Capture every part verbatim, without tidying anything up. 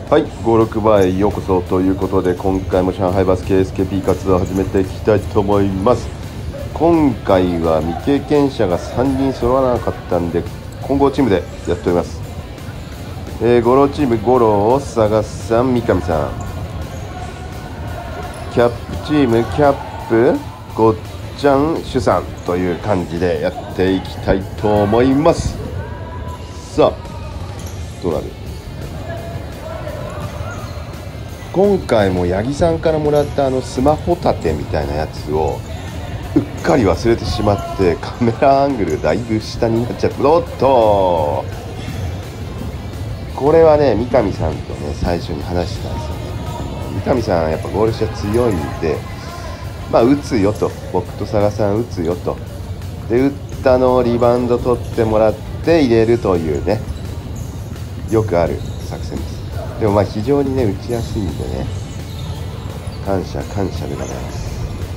はい、ごじゅうろくバーへようこそということで、今回も上海バスケ エスケーピー 活動を始めていきたいと思います。今回は未経験者がさんにん揃わなかったんで、混合チームでやっております。えー、ゴロチーム、ゴロを探すさん、三上さん。キャップチーム、キャップ、ごっちゃん、シュさんという感じでやっていきたいと思います。さあ、どうなる？今回も八木さんからもらったあのスマホ立てみたいなやつをうっかり忘れてしまって、カメラアングルだいぶ下になっちゃって、おっとこれはね、三上さんとね最初に話したんですよね。三上さんやっぱゴール下強いんで、まあ打つよと、僕と佐賀さん打つよと、で打ったのをリバウンド取ってもらって入れるというね、よくある作戦です。でもまあ非常にね打ちやすいんでね、感謝感謝でございます。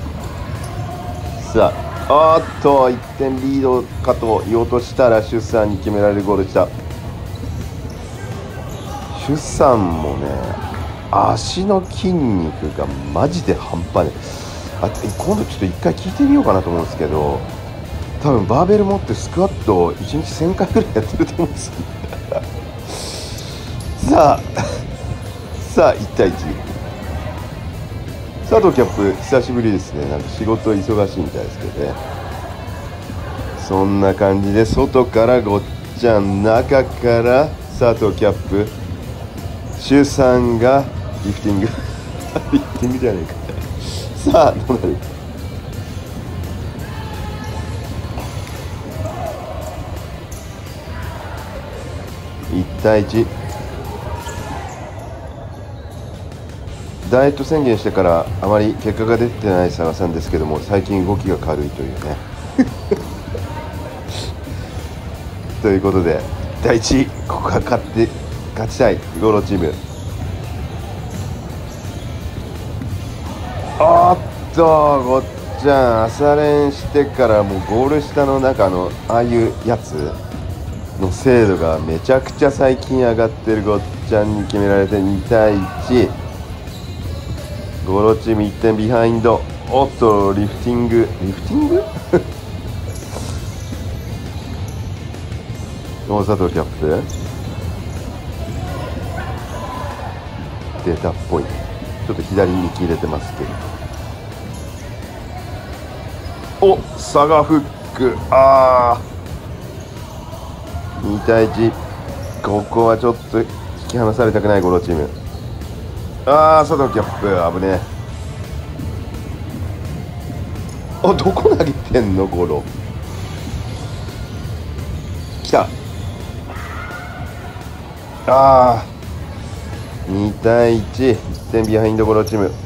さあ、おっといってんリードかと言おうとしたらシュさんに決められるゴールでした。シュさんもね、足の筋肉がマジで半端ない。あ、今度ちょっと一回聞いてみようかなと思うんですけど、多分バーベル持ってスクワットをいちにちせんかいぐらいやってると思うんですよさあさあいちたいいち、佐藤キャップ久しぶりですね。なんか仕事忙しいみたいですけどね。そんな感じで外からごっちゃん、中から佐藤キャップ、周さんがリフティングリフティングじゃねえかさあどうなる？いちたいいち、ダイエット宣言してからあまり結果が出てない佐賀さんですけども、最近動きが軽いというねということでだいいち、ここは勝って勝ちたいゴロチーム。おっとごっちゃん朝練してからもうゴール下の中のああいうやつの精度がめちゃくちゃ最近上がってるごっちゃんに決められてにたいいち、ゴロチームいってんビハインド。おっとリフティングリフティング大佐藤キャップ出たっぽい。ちょっと左に切れてますけど、お佐賀フック、あーにたいいち、ここはちょっと引き離されたくないゴロチーム。あー佐藤キャップ危ねえ。あ、どこ投げてんのゴロ。来た。あーにたいいち、いってんビハインドゴロチーム。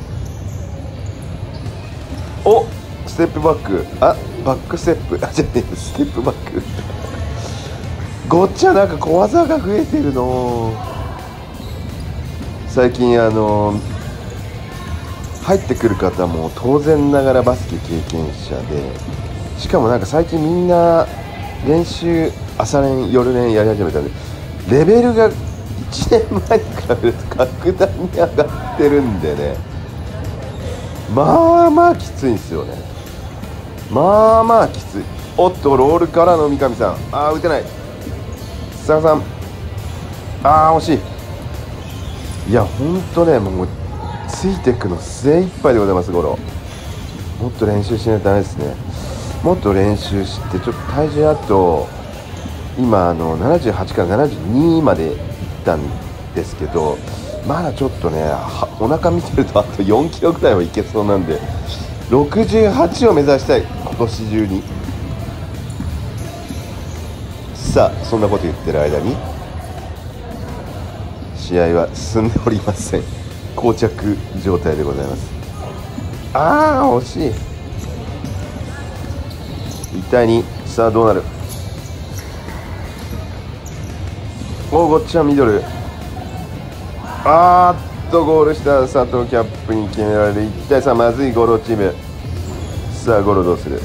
おステップバック、あバックステップ、あじゃねえステップバックごっちゃなんか小技が増えてるの最近。あの入ってくる方も当然ながらバスケ経験者で、しかもなんか最近みんな練習朝練夜練やり始めたんで、レベルがいちねんまえに比べると格段に上がってるんでね、まあまあきついんですよね。まあまあきつい。おっとロールからの三上さん、ああ打てない。佐賀さん、ああ惜しい。いやほんとね、もうついていくの精一杯でございます。ゴロもっと練習しないとダメですね。もっと練習して、ちょっと体重あと今あのななじゅうはちからななじゅうにまでいったんですけど、まだちょっとねお腹見てるとあとよんキロぐらいはいけそうなんで、ろくじゅうはちを目指したい今年中に。さあそんなこと言ってる間に試合は進んでおりません。膠着状態でございます。ああ惜しい。いちたいに、さあどうなる。おごっちゃんミドル、あーっとゴールした佐藤キャップに決められるいちたいさん、まずいゴロチーム。さあゴロどうする。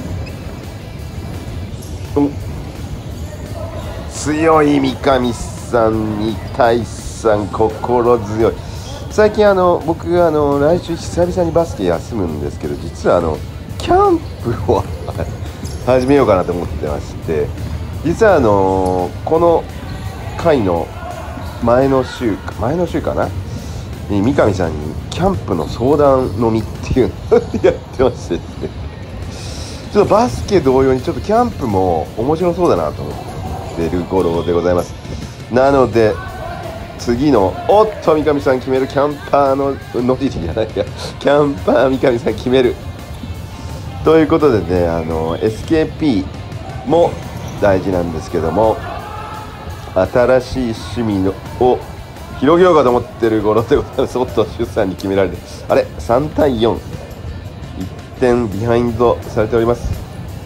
強い三上さんに対さん心強い。最近あの僕があの来週久々にバスケ休むんですけど、実はあのキャンプを始めようかなと思ってまして、実はあのこの回の前の週前の週かなに三上さんにキャンプの相談のみっていうのをやってましてですね、ちょっとバスケ同様にちょっとキャンプも面白そうだなと思っている頃でございます。なので次のおっと三上さん決める、キャンパーのノリじゃないやキャンパー三上さん決めるということでね、あの エスケーピー も大事なんですけども、新しい趣味のを広げようかと思ってる頃でございます。おっと出産に決められて、あれさんたいよん、いってんビハインドされております。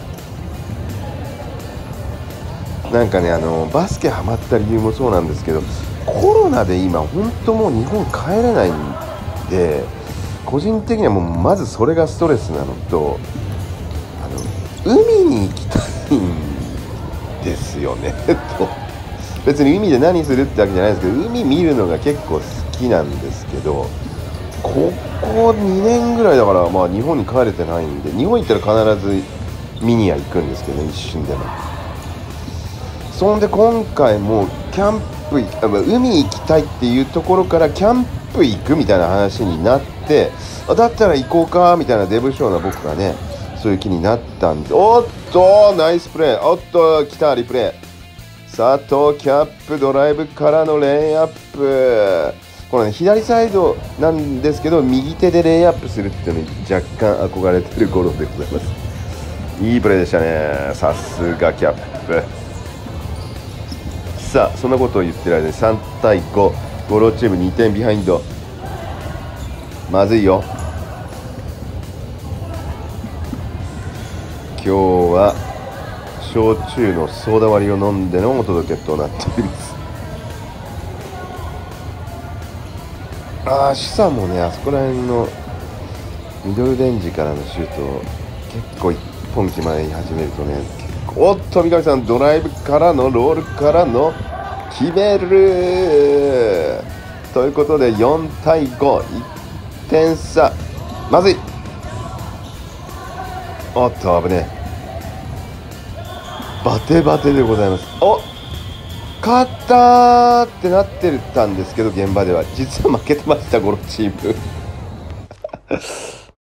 なんかね、あのバスケハマった理由もそうなんですけど、コロナで今本当もう日本帰れないんで、個人的にはもうまずそれがストレスなのと、あの海に行きたいんですよねと別に海で何するってわけじゃないですけど、海見るのが結構好きなんですけど、ここにねんぐらいだから、まあ日本に帰れてないんで、日本行ったら必ず見には行くんですけどね、一瞬でも。そんで今回もキャンプ海行きたいっていうところからキャンプ行くみたいな話になって、だったら行こうかみたいなデブ症な僕がね、そういう気になったんで、おっとナイスプレー、おっと来たリプレー、佐藤キャップドライブからのレイアップ、これね左サイドなんですけど右手でレイアップするっていうのに若干憧れてる頃でございます。いいプレーでしたね、さすがキャップ。さあそんなことを言ってる間にさんたいご、ゴロチームにてんビハインド、まずいよ。今日は焼酎のソーダ割りを飲んでのお届けとなっております。ああ、シュさんもね、あそこら辺のミドルレンジからのシュートを結構一本決まり始めるとね、結構おっと三上さんドライブからのロールからの決めるということでよんたいご、いってん差、まずい、おっと危ねえ、バテバテでございます。お勝ったーってなってたんですけど、現場では実は負けてました、ゴロチーム